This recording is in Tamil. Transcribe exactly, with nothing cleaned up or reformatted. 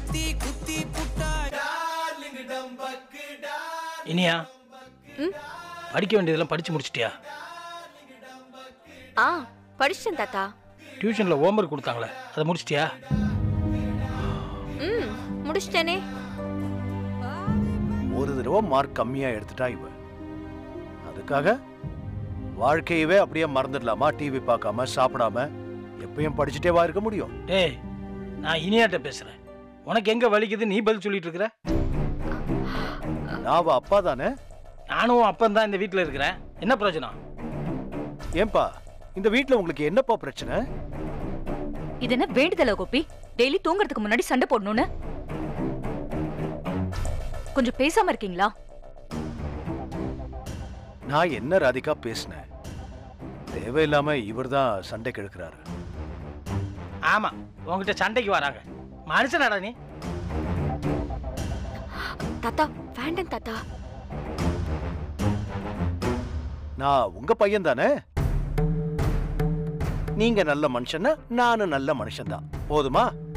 இனியா படிக்க வேண்டியதெல்லாம் படிச்சு முடிச்சிட்டியா? ஆ படிச்சேன் தாத்தா. டியூஷன்ல ஹோம்வொர்க் கொடுத்தாங்களே அதை முடிச்சிட்டியா? ம் முடிச்சிட்டேனே. ஒரு தடவை மார்க் கம்மியா எடுத்துட்டா இவ அதுக்காக வாழ்க்கையவே அப்படியே மறந்துடலாமா? டிவி பார்க்காம சாப்பிடாம எப்பயும் படிச்சுட்டே வா இருக்க முடியும்? டேய் நான் இனியாட்ட பேசுறேன். உனக்கு எங்க வலிக்குது நீ பதில் சொல்லிட்டு இருக்கிற? நான் அப்பா தானே. நானும் அப்பன் தான் இந்த வீட்டுல இருக்கிறேன். என்ன பிரச்சனை? ஏன்பா இந்த வீட்டுல உங்களுக்கு என்னப்பா பிரச்சனை? இது என்ன வேண்டுதல கோபி? டெய்லி தூங்குறதுக்கு முன்னாடி சண்டை போடணும்னு கொஞ்சம் பேசாம இருக்கீங்களா? நான் என்ன ராதிகா பேசினேன்? தேவையில்லாம இவர் தான் சண்டை கெடுக்கிறாரு. ஆமா உங்ககிட்ட சண்டைக்கு வராங்க. மனுஷனாடா நீ? தாத்தா வேண்டாம் தாத்தா. நான் உங்க பையன் தானே. நீங்க நல்ல மனுஷன்னா நானும் நல்ல மனுஷன் தான். போதுமா?